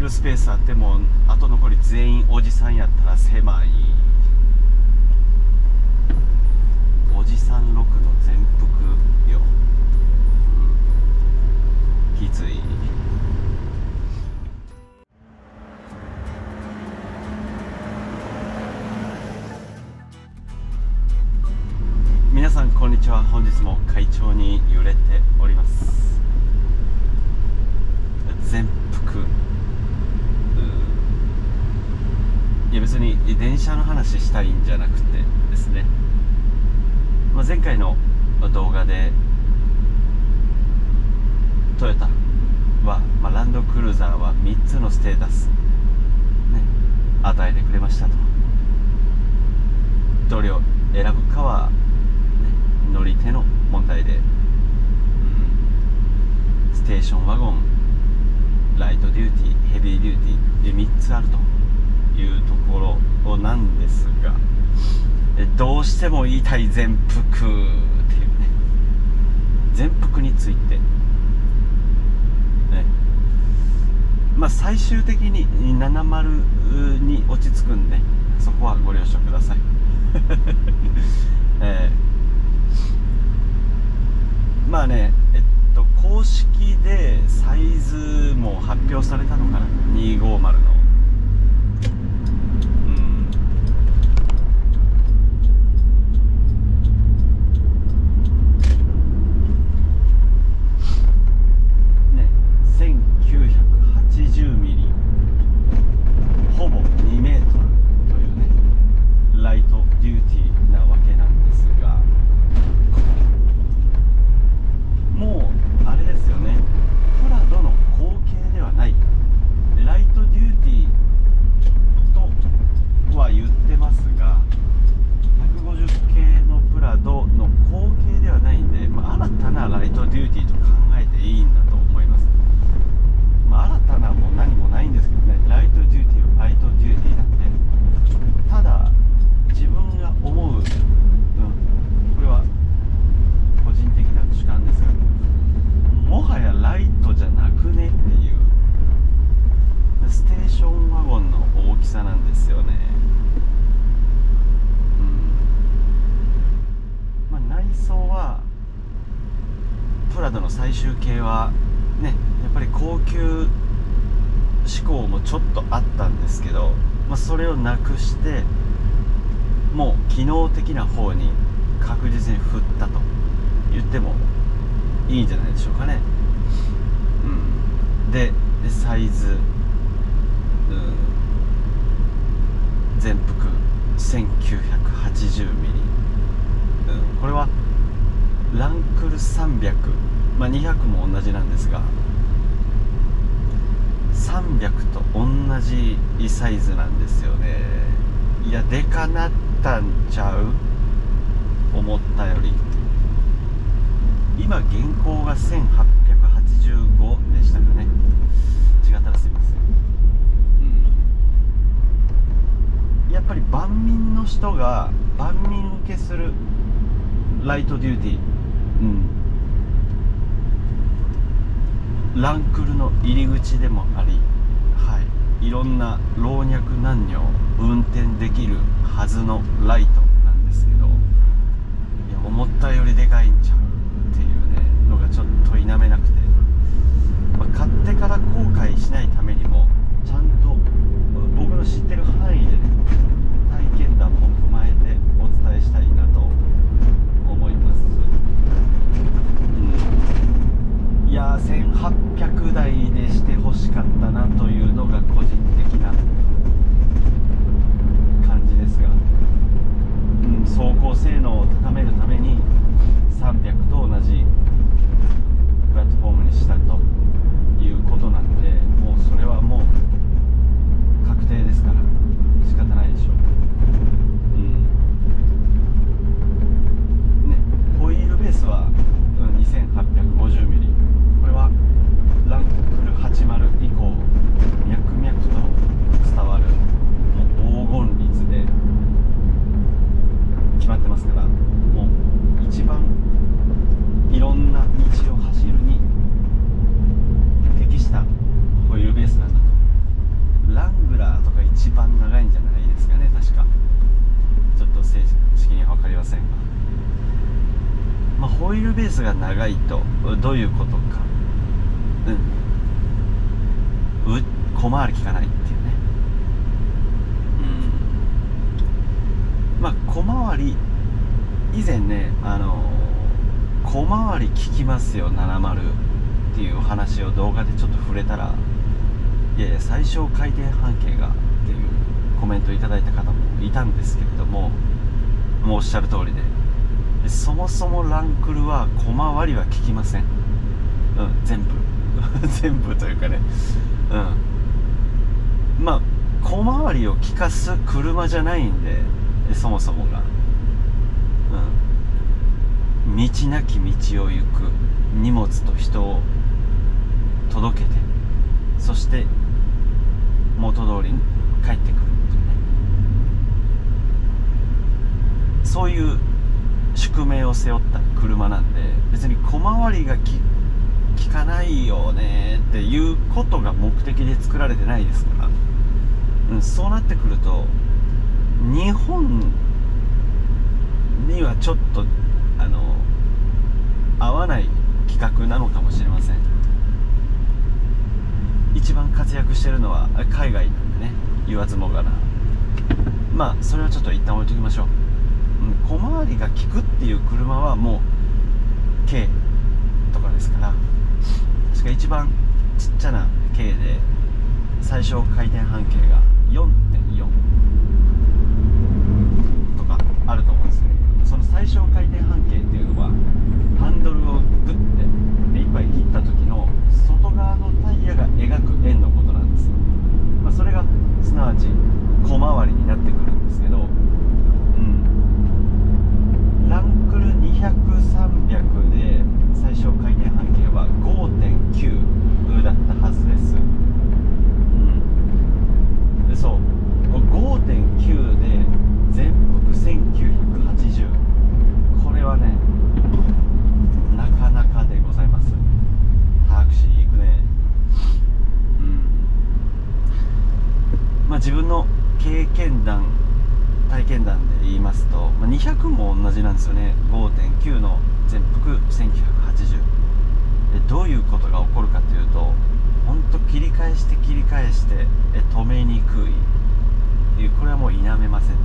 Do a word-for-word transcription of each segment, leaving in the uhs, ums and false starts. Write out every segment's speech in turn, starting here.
るスペースあってもあと残り全員おじさんやったら狭い。おじさんろくの全幅よ、うん、きつい。皆さんこんにちは。本日も快調に揺れております。全幅、いや別に電車の話したいんじゃなくてですね、まあ、前回の動画でトヨタは、まあ、ランドクルーザーはみっつのステータス、ね、与えてくれましたと。どれを選ぶかは乗り手の問題で、うん、ステーションワゴン、ライトデューティー、ヘビーデューティーでみっつあるというところなんですが、どうしても言いたい全幅っていうね、全幅について、ね、まあ最終的にななじゅうに落ち着くんで、そこはご了承ください。えーまあね、えっと公式でサイズも発表されたのかな、にひゃくごじゅうの、うんね、せんきゅうひゃくはちじゅうミリ、ほぼにメートルというね、ライトデューティーなわけなんですが、もうあれですよね、プラドの後継ではない、ライトデューティーとは言ってますが、ひゃくごじゅう系のプラドの後継ではないんで、まあ、新たなライトデューティーと考えていいんだと思います。まあ、新たなも何もないんですけどね、ライトデューティーはライトデューティーなんで、ただ自分が思う、うん、これは個人的な主観ですが、もはやライトじゃなくねっていうステーションワゴンの大きさなんですよね。うん、まあ内装はプラドの最終形はね、やっぱり高級志向もちょっとあったんですけど、まあ、それをなくしてもう機能的な方に確実に振ったと言ってもいいんじゃないでしょうかね。うん、で, でサイズ、うん、全幅せんきゅうひゃくはちじゅうミリ、うん、これはランクルさんびゃく、まあ、にひゃくも同じなんですが、さんびゃくと同じサイズなんですよね。いやでかなったんちゃう、思ったより。今現行がせんはっぴゃくはちじゅうごでしたかね。違ったらすいません。うん、やっぱり万民の人が万民受けするライトデューティー、うん、ランクルの入り口でもあり、はい、いろんな老若男女運転できるはずのライトなんですけど、いや思ったよりでかいんちゃうっていうねのがちょっと否めなくて、まあ、買ってから後悔しないためにもちゃんと僕の知ってる範囲でね、体験談も踏まえてお伝えしたいなと思います。うん、いやーせんはっぴゃくだいでしてほしかったなというのが個人的な感じですが、うん、走行性能を高めるためにさんびゃくと同じプラットフォームにしたということなんで、もうそれはもう確定ですから仕方ないでしょう。うんね、ホイールベースはにせんはっぴゃくごじゅうミリ、これはランクルはちじゅう以降脈々と伝わるもう黄金率で決まってますから、もう一番いろんな道を走るに適したホイールベースなんだとターとか一番長いんじゃないですかね、確か。ちょっと正式には分かりませんが、まあ、ホイールベースが長いとどういうことか、うんう小回り効かないっていうね。うんまあ小回り以前ね、あの小回り効きますよななじゅうっていう話を動画でちょっと触れたら、いやいや最小回転半径がっていうコメントいただいた方もいたんですけれども、もうおっしゃる通りで、そもそもランクルは小回りは効きません。うん全部全部というかね、うんまあ小回りを利かす車じゃないんで、そもそもが、うん、道なき道を行く、荷物と人を届けて、そして元通りに帰ってくるっていうね、そういう宿命を背負った車なんで、別に小回りがき効かないよねっていうことが目的で作られてないですから、うん、そうなってくると日本にはちょっとあの合わない企画なのかもしれません。一番活躍してるのは海外なんでね、言わずもがな。まあそれはちょっと一旦置いときましょう。小回りが利くっていう車はもう K とかですから、確か一番ちっちゃな K で最小回転半径が よんてんよん とかあると思うんですよ。その最小回転半径っていうのはハンドルをグッて目いっぱい切った時の外側のタイヤが描く円のことなんですよ。まあ、それがすなわち小回りになってくるんですけど、ランクルにひゃく、さんびゃくで最小回転半径は ごてんきゅう だったはずです。うん、そう ごてんきゅう で全幅せんきゅうひゃくはちじゅう、これはねなかなかでございます。タクシー行くね。うんまあ自分の経験談体験談で言いますと、まあ、にひゃくも同じなんですよね。 ごてんきゅう の全幅せんきゅうひゃくはちじゅうで、どういうことが起こるかというと、ほんと切り返して切り返してえ止めにくいっていう、これはもう否めませんね。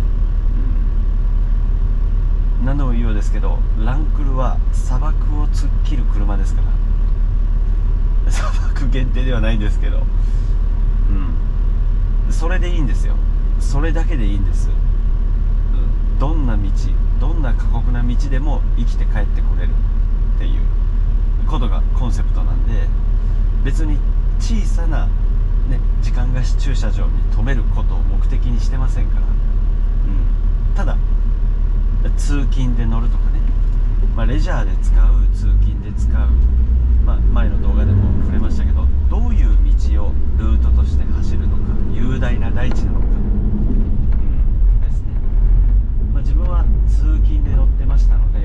うん、何度も言うようですけど、ランクルは砂漠を突っ切る車ですから、砂漠限定ではないんですけど、うん、それでいいんですよ。それだけでいいんです、うん、どんな道、どんな過酷な道でも生きて帰ってこれるっていうことがコンセプトなんで、別に小さな、ね、時間貸し駐車場に止めることを目的にしてませんから、うん、ただ通勤で乗るとかね、まあ、レジャーで使う、通勤で使う、まあ、前の動画でも触れましたけど、どういう道をルートとして走るのか、雄大な大地なのか、自分は通勤で乗ってましたので、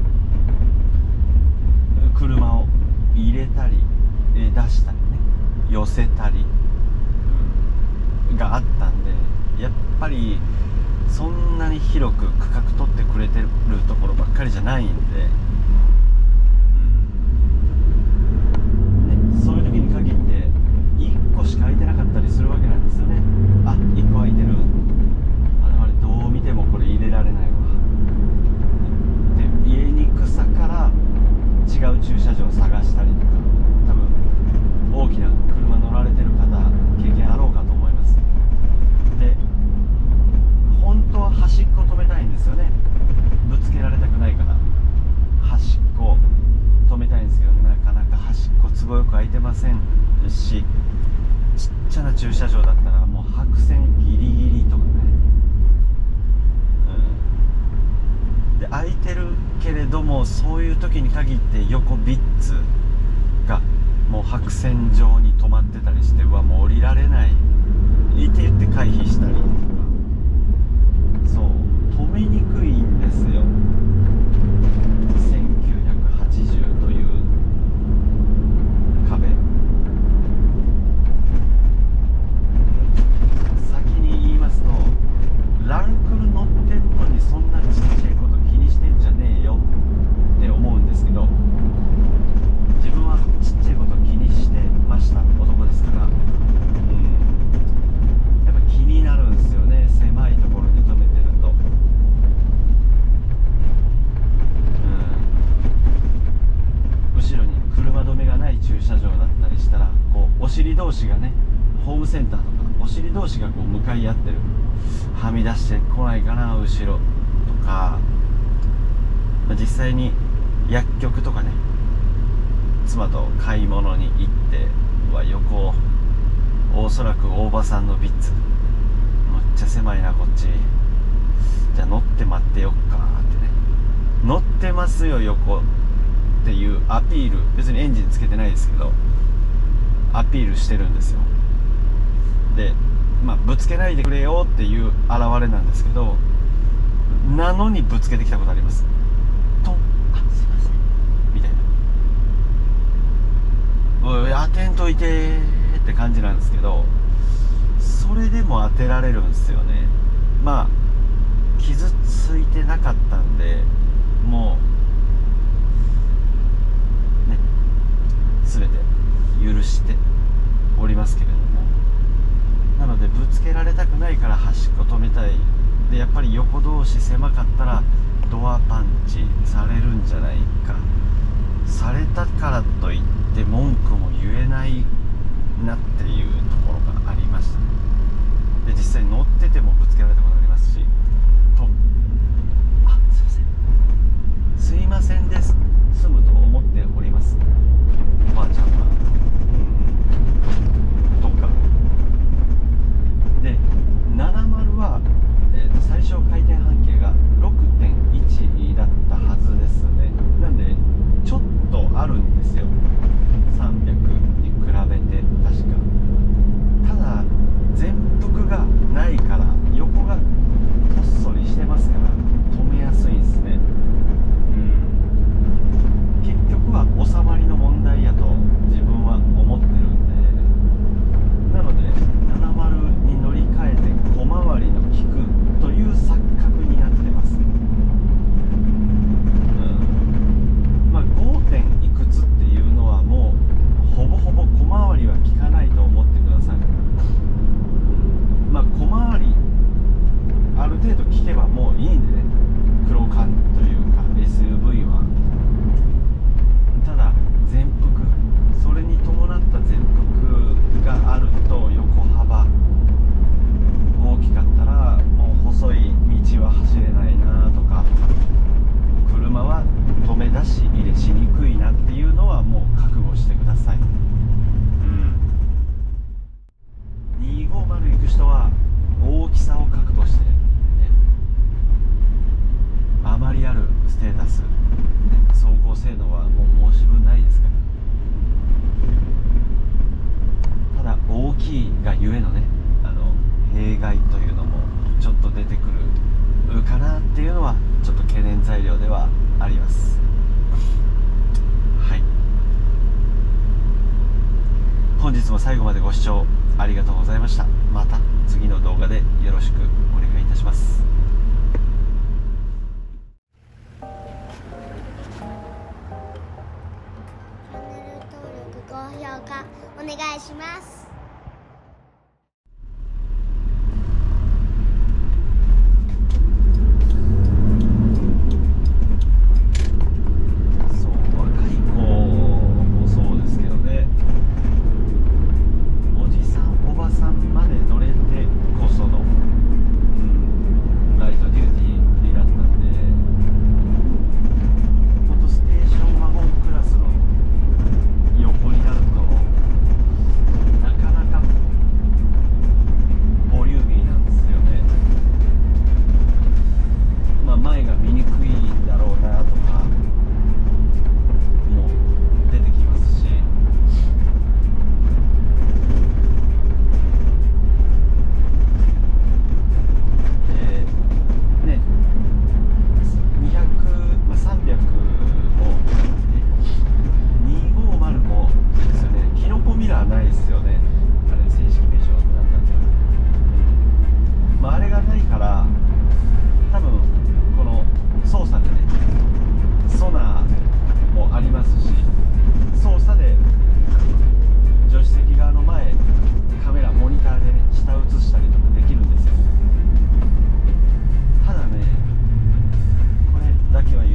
車を入れたり出したりね、寄せたり、うん、があったんで、やっぱりそんなに広く区画取ってくれてるところばっかりじゃないんで、うんね、そういう時に限っていっこしか空いてなかったりするわけなんですよね。あ、いっこ空いてる、どう見てもこれ入れられないわで、家に草から違う駐車場を探したりとか、多分大きな車乗られてる方経験あろうかと思います。で、本当は端っこ止めたいんですよね。ぶつけられたくないから端っこ止めたいんですけど、なかなか端っこ都合よく空いてませんし、ちっちゃな駐車場だったらもう白線ギリギリとかね、で空いてるけれども、そういう時に限って横ビッツがもう白線上に止まってたりして、うわもう降りられないって言って回避したりとか、そう止めにくいんですよ。せんきゅうひゃくはちじゅうという壁、 ムセンターとかお尻同士がこう向かい合ってる、はみ出してこないかな後ろとか、まあ、実際に薬局とかね、妻と買い物に行っては横おそらく大場さんのビッツむっちゃ狭いなこっち、じゃあ乗って待ってよっかってね、乗ってますよ横っていうアピール、別にエンジンつけてないですけどアピールしてるんですよ。で、まあ、ぶつけないでくれよっていう現れなんですけど、なのにぶつけてきたことあります。と、あ、すいませんみたいな、おい当てんといてって感じなんですけど、それでも当てられるんですよね。まあ傷ついてなかったんでもうね全て許しておりますけれども、なのでぶつけられたくないから端っこ止めたい。でやっぱり横同士狭かったらドアパンチされるんじゃないか、されたからといって文句も言えないなっていうところがありました。で実際乗っててもぶつけられたことありますし、と、あ、すいませんすいませんです済むと思っております。おばあちゃんは、うん、とかでななじゅうは、えー、と最小回転半径が ろくてんいち だったはずですね。なんでちょっとあるんですよ、さんびゃくに比べて。確かただ前幅がないから横がこっそりしてますから止めやすいんですね。うん、結局は収まりの問題やと自分は思ってるんで、なのでななじゅうに乗り換えて小回りの利くという錯覚になってます。うん、まあ ご. 点いくつっていうのはもうほぼほぼ小回りは利かないと思ってください。まあ小回りある程度聞けばもういいんでね、黒缶というか エスユーブイ は。ただ前幅、それに伴った前幅があると横幅大きかったらもう細い道は走れないなとか、車は止め出し入れしにくいなっていうのはもう覚悟してください。うん、にひゃくごじゅう行く人は大きさを覚悟して、ね、あまりあるステータス、ね、走行性能はもう申し分ないですから。ただ大きいがゆえのね、あの弊害というのもちょっと出てくるかなっていうのはちょっと懸念材料ではあります。はい、本日も最後までご視聴ありがとうございました。また次の動画でよろしくお願いいたします。 チャンネル登録、高評価お願いします。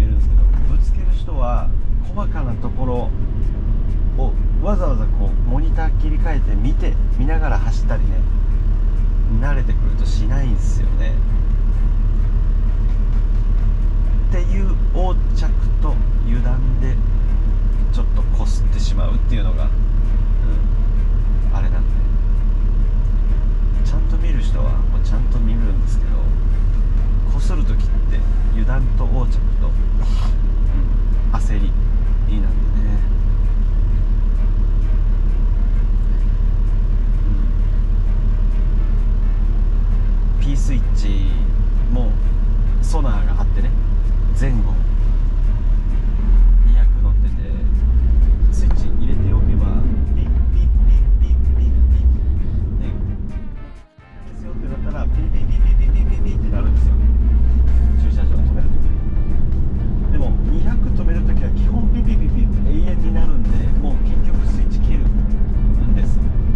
細かなところをわざわざこうモニニター切り替えて見て見ながら走ったりね、慣れてくるとしないんですよね。っていう横着と油断でちょっとこすってしまうっていうのが、うん、あれなんで、ちゃんと見る人はもうちゃんと見るんですけど、こする時って油断と横着と、うん、焦りなんでね、うん、P スイッチもソナーがあってね、前後にひゃく乗ってて、スイッチ入れておけばピッピッピッピッピッピッね、ですよってなったらピッピッピッピッピッピッピッピッってなるんですよ、駐車場止めるときに。でもにひゃく止めるときは基本ピッピッピッピッって永遠になるんで、もう結局スイッチ切るんです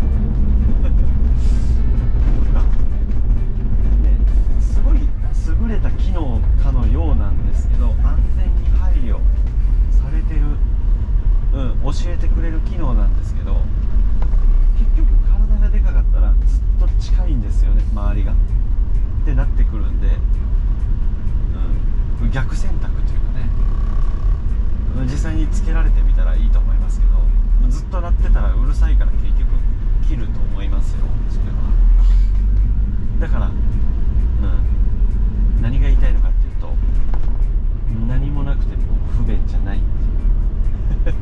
ね、すごい優れた機能かのようなんですけど、安全に配慮されてる、うん、教えてくれる機能なんですけど、結局体がでかかったらずっと近いんですよね、周りがってなってくるんで、うん、逆選択というかね、実際につけられてみたらいいと思いますけど、ずっと鳴ってたらうるさいから結局切ると思いますよ、それは。だから、うん、何が言いたいのかっていうと、何もなくても不便じゃないっていう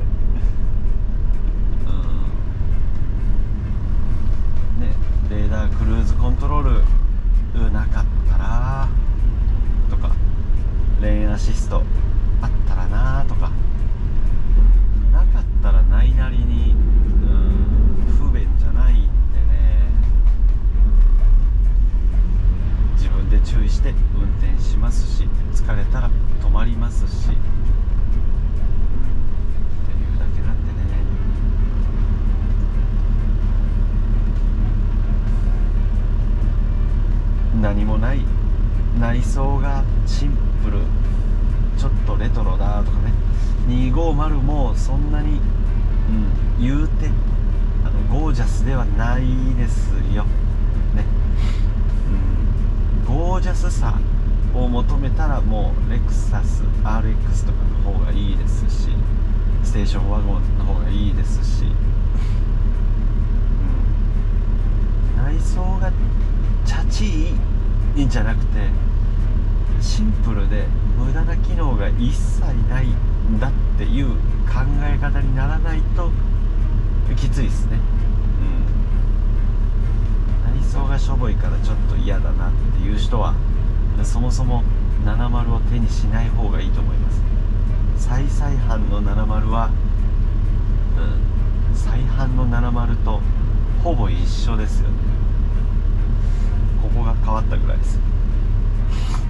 うんね、レーダークルーズコントロールなかったらとか、レーンアシストあったらなとか、なかったらないなりに、うん、不便じゃないんでね、自分で注意して運転しますし、疲れたら止まりますしっていうだけなんでね。何もない、内装がシンプル、ちょっとレトロだとかね、にひゃくごじゅうもそんなに、うん、言うてあのゴージャスではないですよね、うん、ゴージャスさを求めたらもうレクサス アールエックス とかの方がいいですし、ステーションワゴンの方がいいですし、うん、内装がチャチいんじゃなくて、シンプルで無駄な機能が一切ないんだっていう考え方にならないときついですね、うん、内装がしょぼいからちょっと嫌だなっていう人はそもそもななじゅうを手にしない方がいいと思います。再々販のななじゅうは、うん、再販のななじゅうとほぼ一緒ですよね。ここが変わったぐらいです。